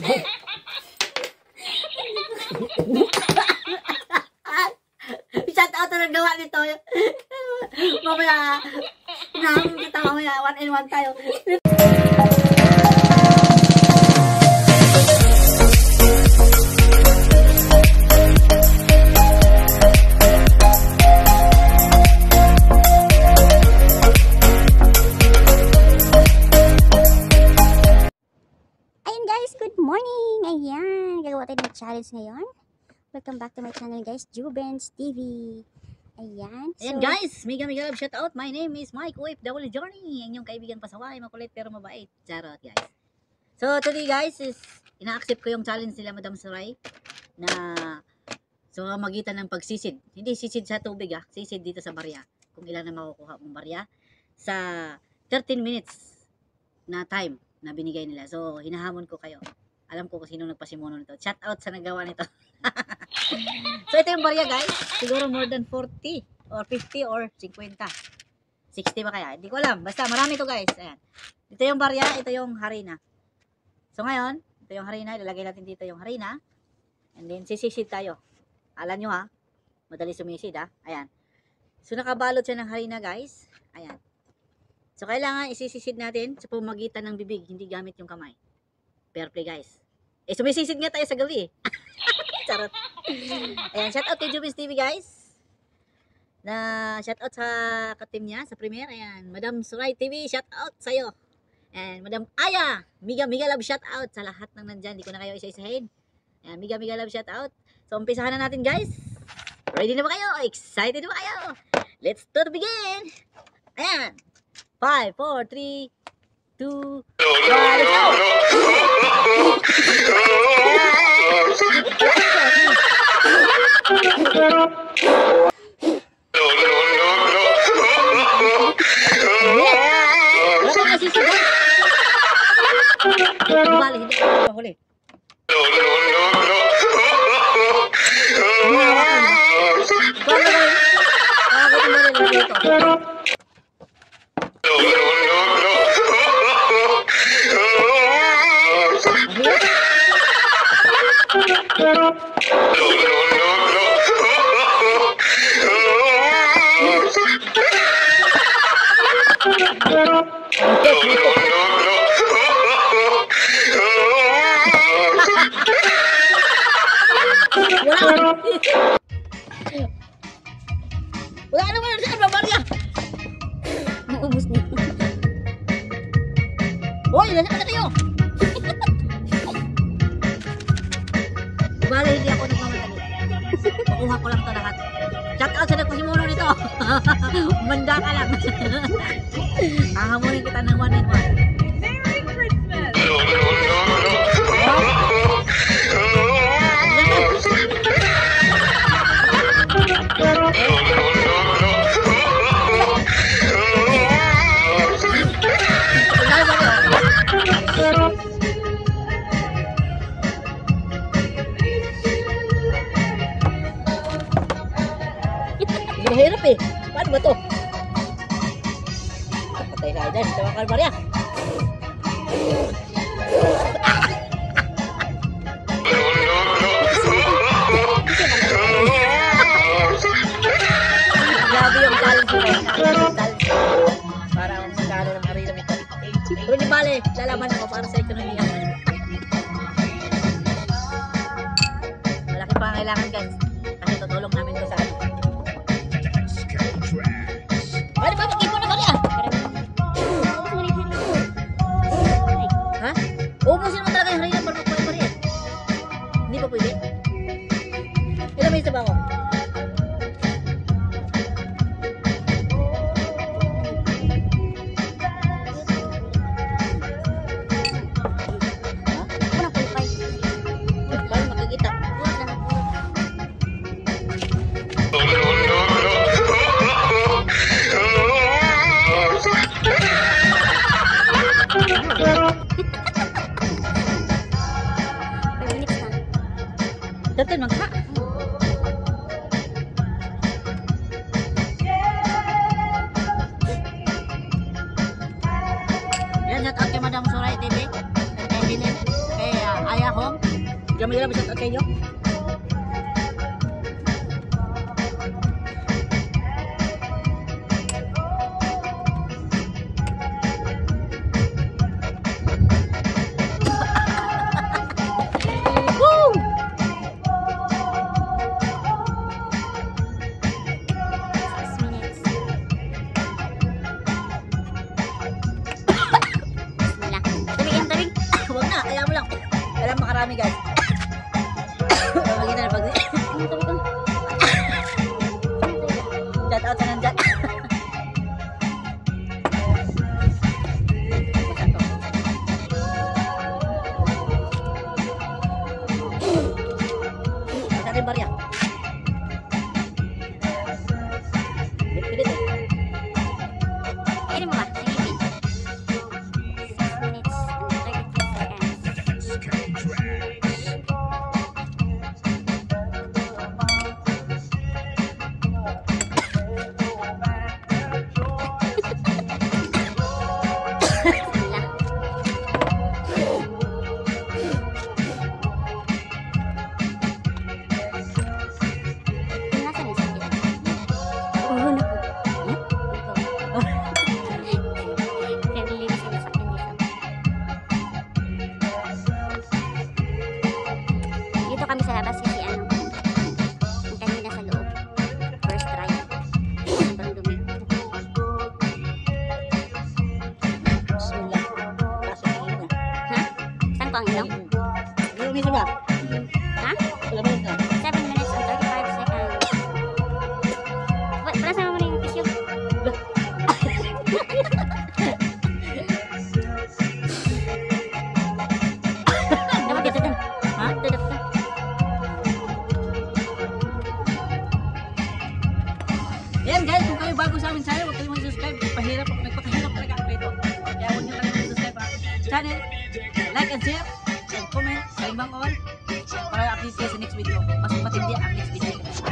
Shout out na nagawa nito. Mamaya, inahamon kita mamaya, 1-in-1 tayo. Ayan guys, good morning! Ayan, gagawa tayo ng challenge ngayon. Welcome back to my channel guys, Jubens TV. Ayan. Ayan guys, mega love shout out. My name is Mike OFW Journey. Ang inyong kaibigan pasaway, makulit pero mabait. Charot guys. So today guys is ina-accept ko yung challenge nila Madam Suray na so magitan ng pagsisid. Hindi sisid sa tubig sisid dito sa barya. Kung ilan na makukuha mong barya sa 13 minutes na time na binigay nila. So hinahamon ko kayo. Alam ko kung sino nagpasimuno nito. Shout out sa nagawa nito. So ito yung barya guys. Siguro more than 40 or 50 or 50. 60 ba kaya? Hindi ko alam. Basta marami to guys. Ayan. Ito yung barya. Ito yung harina. So ngayon, ito yung harina. Ilalagay natin dito yung harina. And then sisisid tayo. Alam nyo madali sumisid Ayan. So nakabalot siya ng harina guys. Ayan. So kailangan isisisid natin sa pamagitan ng bibig. Hindi gamit yung kamay. Fair play guys. Sumisisid nga tayo sa gabi Charot. Ayan, shout out kay Jubens TV guys. Na shout out sa katim niya, sa premiere. Ayan, Madam Suray TV, shout out sa'yo. And Madam Aya, mega love shout out sa lahat ng nandyan. Hindi ko na kayo isa-isahin. Ayan, mega love shout out. So, umpisahan na natin guys. Ready na ba kayo? Excited na ba kayo? Let's start begin. Ayan. 5, 4, 3, 2, wala naman saan ba barya? Naubos na. Hoy, nasa na kayo? Bale, hindi ako nagmamadali. Makuha ko lang ito lahat. Shout out sa nagpasimuno nito. Manda ka lang. Hahamunin kita ng 1-in-1. Merry Christmas! Hirap paano ba to? Patay tayo dyan, ito ang kalbarya. Grabe yung challenge ko para magkano ng harina ito. Pero di bale, lalaman ako para sa ekonomiya. Malaki pa ang kailangan guys. Kasi tutulong namin ko sa ano. Pwede ba mag-ipon na barya? Ha? Ubusin mo talaga yung harina para magkuha yung barya. Hindi ba pwede? Ilan may isa ba ako? Paano makikita? Datin magka. Yan, shout out kay Madam Suray TV. Kay Bilin. Kay Aya home. Diyan mahirap shout out sa inyo. Woo! 6 minutes. Bismillah. Tabig. Huwag na, kaya mo lang. Kailangan makarami guys. Maganda na pag... Tabig ko. Shout out sa nandyan. Sa akin barya. Pilit eh. Kainin mo ba? Sige. 6 minutes and 32 seconds. Bismillah. Nasaan yung sakit? Oh, naku. Nag-release yung sakit dito. Dito kami sa labas kasi ang kanina sa loob. First try. Sobrang dumi. Bismillah. Pasok ang ino. Ha? Saan ko ang ilong? Yung isa ba? Ha? Wala ba na? 7 minutes and 35 seconds. Wala sama mo na yung tissue. Dapat dito dun. Ha? Dudot ka. Yan guys, kung kayo bago sa amin channel, huwag kayong mag-subscribe. Nagpakahirap talaga ako ito. Kaya huwag nyo kayo mag-subscribe sa channel. Like and share. And comment. Kalimbang all. Para update kayo sa next video. Mas matindi ang next video.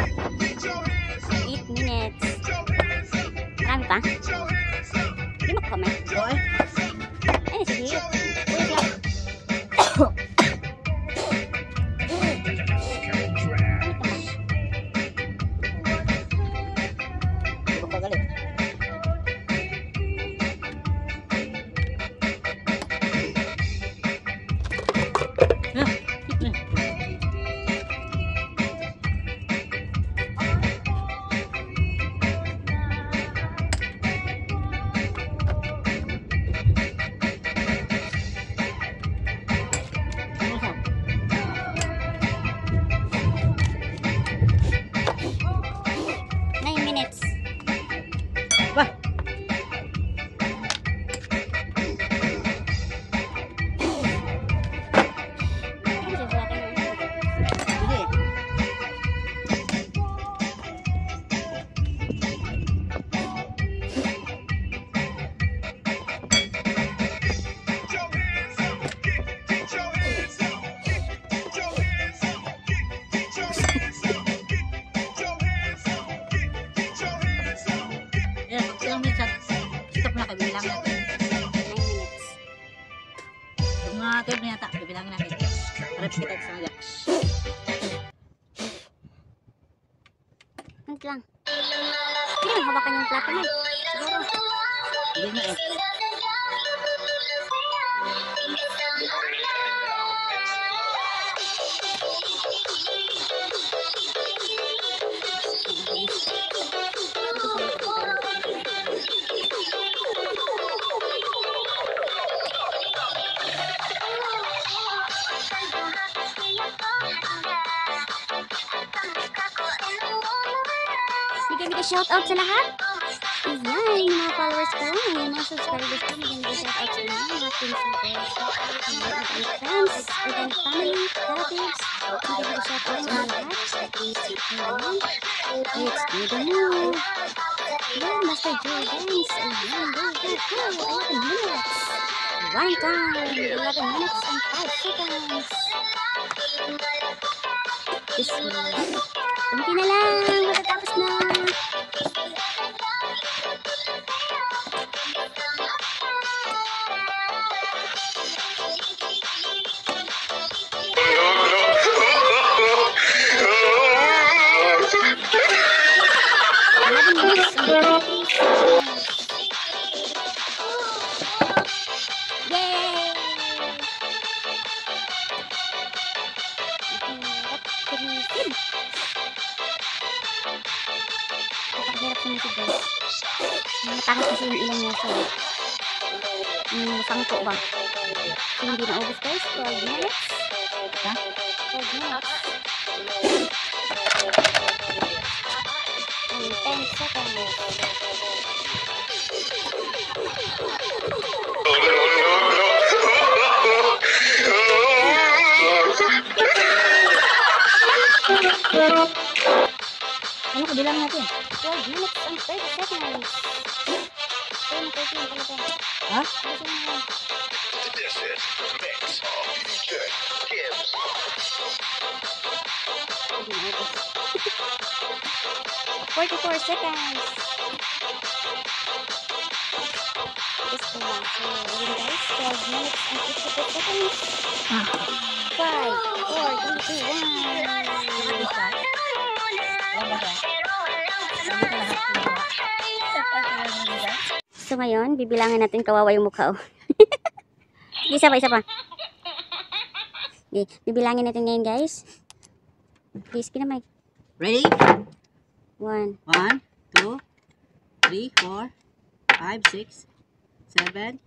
8 minutes. Marami pa? Hindi mo comment. So eh. Ay, sige. Wait lang. Hindi ko pagalit. Mga 12 na yata. Bibilangin natin. Reps kita sa mga. Wait lang. Hindi mo hawakan yung plato mo. Siguro. Hindi na eh. Bigyan shout out sa lahat. Yan, yung mga followers ko, yung mga subscribers ko, bigyan shout out sa inyo. Mga friends and friends, and family, relatives. Bigyan shout out sa mga lahat. It's good to know. Yan, Master Joe Dance. Ayan, go, go, go. 11 minutes. One time. 11 minutes and 5 seconds. Bismillah. Kunti na lang. Matatapos na. si guys. Matangos kasi yung ilong niya. So, sangko ba? So, hindi na ubos guys. 12 minutes. Ha? 12 minutes. And 10 seconds. Ano ko bilang natin? 12 minutes and 30 seconds. So, na-13 talaga. Ha? Gusto mo na. This is the mix of DJ Gibbs. Hindi na ubos. 44 seconds. Gusto mo. So, again guys, 12 minutes and 52 seconds. 5, 4, 3, 2, 1. So ngayon, bibilangin natin kawawa yung mukha. Oh. Isa pa. Okay, bibilangin natin ngayon guys. Please, kinamay. Ready? 1, 1, 2, 3, 4, 5, 6, 7,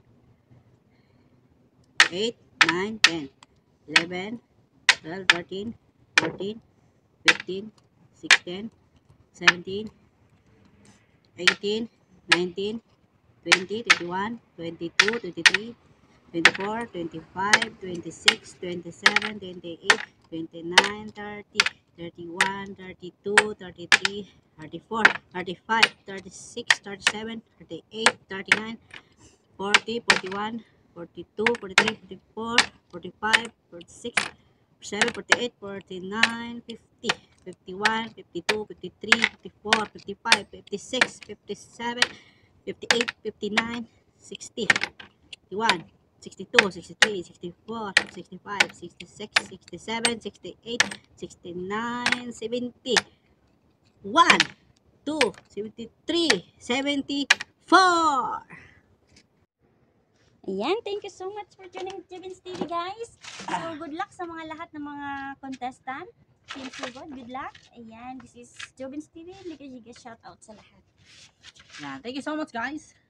8, 9, 10, 11, 12, 13, 14, 15, 16, 17, 18, 19, 20, 21, 22, 23, 24, 25, 26, 27, 28, 29, 30, 31, 32, 33, 34, 35, 36, 37, 38, 39, 40, 41, 42, 43, 44, 45, 46, 47, 48, 49, 50, 51, 52, 53, 54, 55, 56, 57, 58, 59, 60, 61, 62, 63, 64, 65, 66, 67, 68, 69, 70, 1, 2, 73, 74. Ayan, thank you so much for tuning to Jobins TV guys. So good luck sa mga lahat ng mga contestant. Team Sugod, good luck. Ayan, this is Jobins TV. Liga shout out sa lahat. Yeah, thank you so much guys.